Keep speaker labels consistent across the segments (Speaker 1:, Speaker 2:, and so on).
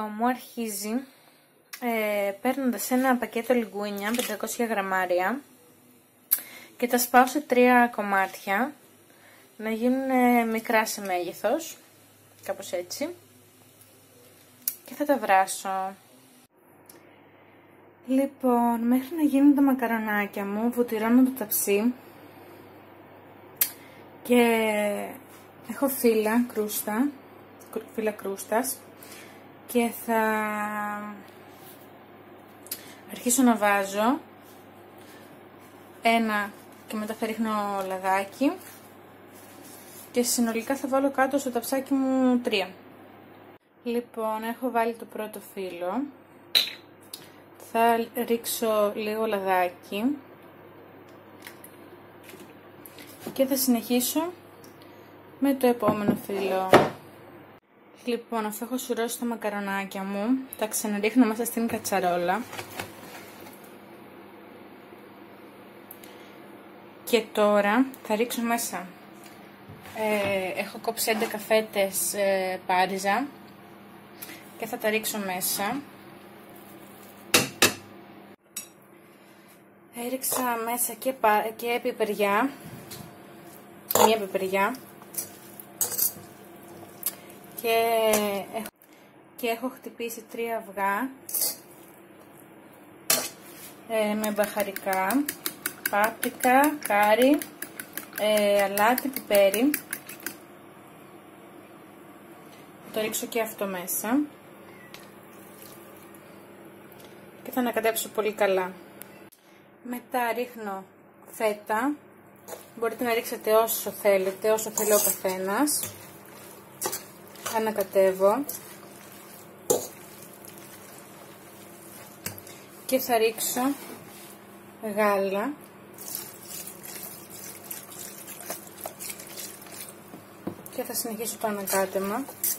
Speaker 1: μου αρχίζει παίρνοντας ένα πακέτο λιγκούνια 500 γραμμάρια και τα σπάω σε 3 κομμάτια να γίνουν μικρά σε μέγεθος, κάπως έτσι, και θα τα βράσω. Λοιπόν, μέχρι να γίνουν τα μακαρονάκια μου βουτυρώνω το ταψί και έχω φύλλα κρούστας και θα αρχίσω να βάζω ένα και μετά θα ρίχνω λαδάκι και συνολικά θα βάλω κάτω στο ταψάκι μου 3. Λοιπόν, έχω βάλει το πρώτο φύλλο, θα ρίξω λίγο λαδάκι και θα συνεχίσω με το επόμενο φύλλο. Λοιπόν, αφού έχω σουρώσει τα μακαρονάκια μου, τα ξαναρίχνω μέσα στην κατσαρόλα και τώρα θα ρίξω μέσα, έχω κόψει 11 φέτες πάριζα και θα τα ρίξω μέσα. Έριξα μέσα και πιπεριά, μία πιπεριά και έχω χτυπήσει 3 αυγά με μπαχαρικά, πάπρικα, κάρι, αλάτι, πιπέρι. Το ρίξω και αυτό μέσα και θα ανακατέψω πολύ καλά. Μετά ρίχνω φέτα, μπορείτε να ρίξετε όσο θέλετε, όσο θέλει ο καθένας. Ανακατεύω και θα ρίξω γάλα και θα συνεχίσω το ανακάτεμα.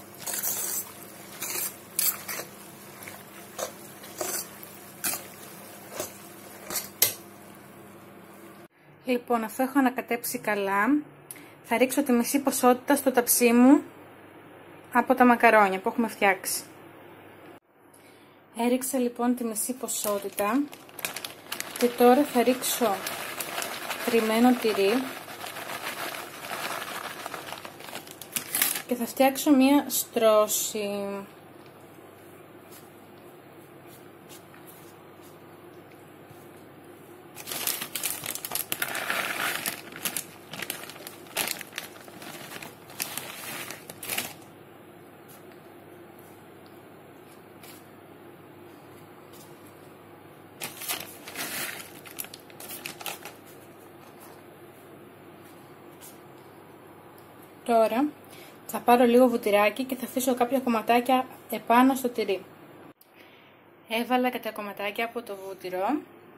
Speaker 1: Λοιπόν, αφού έχω ανακατέψει καλά, θα ρίξω τη μισή ποσότητα στο ταψί μου από τα μακαρόνια που έχουμε φτιάξει. Έριξα λοιπόν τη μισή ποσότητα και τώρα θα ρίξω τριμμένο τυρί και θα φτιάξω μία στρώση. Τώρα θα πάρω λίγο βουτυράκι και θα αφήσω κάποια κομματάκια επάνω στο τυρί. Έβαλα και τα κομματάκια από το βούτυρο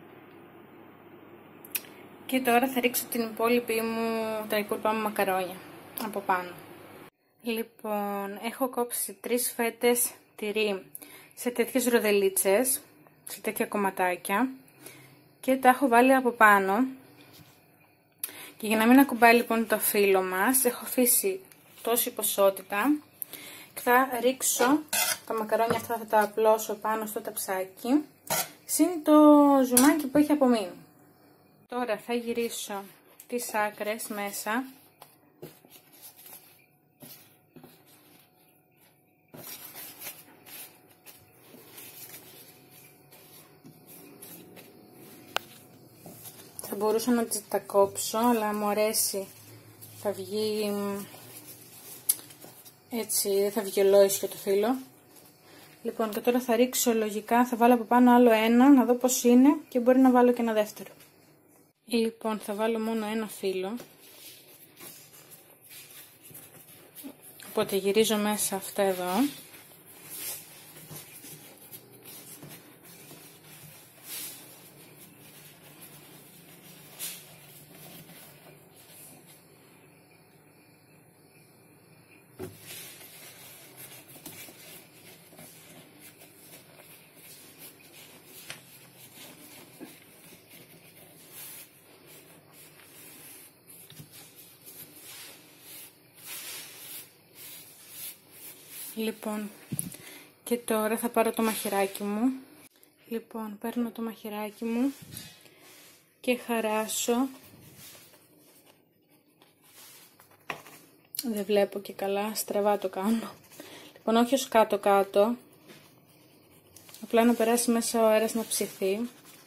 Speaker 1: και τώρα θα ρίξω τα υπόλοιπα μου μακαρόνια από πάνω. Λοιπόν, έχω κόψει 3 φέτες τυρί σε τέτοιες ροδελίτσες, σε τέτοια κομματάκια και τα έχω βάλει από πάνω. Και για να μην ακουμπάει λοιπόν το φύλλο μας, έχω αφήσει τόση ποσότητα και θα ρίξω τα μακαρόνια αυτά, θα τα απλώσω πάνω στο ταψάκι, συν το ζουμάκι που έχει απομείνει. Τώρα θα γυρίσω τις άκρες μέσα θα μπορούσα να τα κόψω, αλλά μου αρέσει, θα βγει έτσι, δεν θα βγει ολόισιο το φύλλο. Λοιπόν, και τώρα θα ρίξω λογικά, θα βάλω από πάνω άλλο ένα, να δω πως είναι και μπορεί να βάλω και ένα δεύτερο. Λοιπόν, θα βάλω μόνο ένα φύλλο, οπότε γυρίζω μέσα αυτά εδώ. Λοιπόν, Και τώρα θα πάρω το μαχαιράκι μου. Λοιπόν, παίρνω το μαχαιράκι μου και χαράσω. Δεν βλέπω και καλά, στραβά το κάνω. Λοιπόν, όχι ως κάτω-κάτω. Απλά να περάσει μέσα ο αέρας να ψηθεί.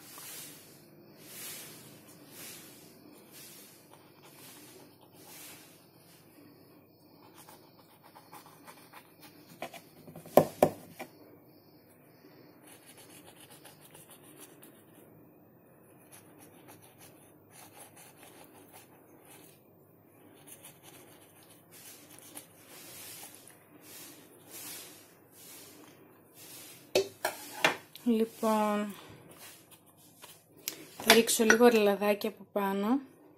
Speaker 1: Λοιπόν, θα ρίξω λίγο λαδάκι από πάνω.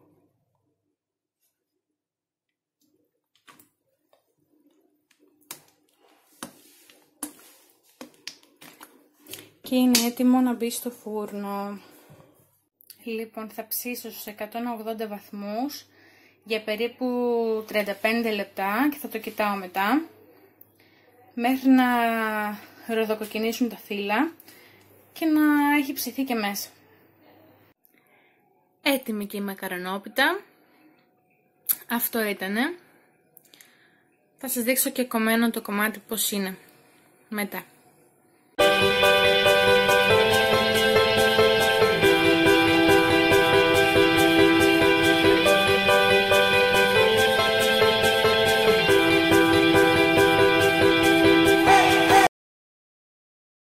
Speaker 1: Και είναι έτοιμο να μπει στο φούρνο. Λοιπόν, θα ψήσω στους 180 βαθμούς για περίπου 35 λεπτά και θα το κοιτάω μετά μέχρι να ροδοκοκκινήσουν τα φύλλα και να έχει ψηθεί και μέσα. Έτοιμη και η μακαρονόπιτα. Αυτό ήτανε. Θα σας δείξω και κομμένο το κομμάτι πώς είναι μετά.